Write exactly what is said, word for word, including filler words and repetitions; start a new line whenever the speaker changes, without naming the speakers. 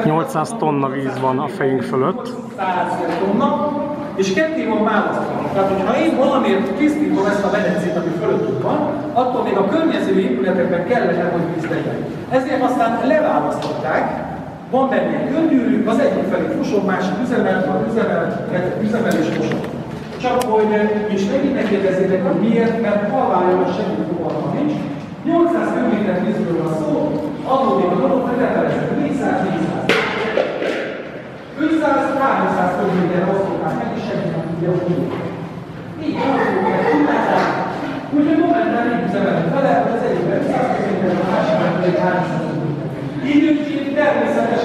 nyolcszáz tonna víz van a fejünk fölött.
száz tonna, és ketté van választva. Tehát, hogyha én valamiért tisztítom ezt a medencét, ami fölöttük van, attól még a környező épületekben kellene, hogy víz legyen. Ezért aztán leválasztották, van benne egy göndgyűrű, az egyik felé fosó, másik üzemel, van üzemel, üzemel és fosó. Csak hogy, és megint megkérdezzétek, hogy miért, mert halványon semmi fogalma nincs. nyolcszáz köbméter vízről van szó, adódik a dolog, hogy lefelezett négyszáz négyszáz. ötszáz-háromszáz köbméter osztották meg, és senki nem tudja, hogy mi. Így osztották, tudták. Úgyhogy momentán így üzemelünk vele, hogy az egyikben ötszáz köbméter, a másikban pedig háromszáz köbméter. Időnként természetesen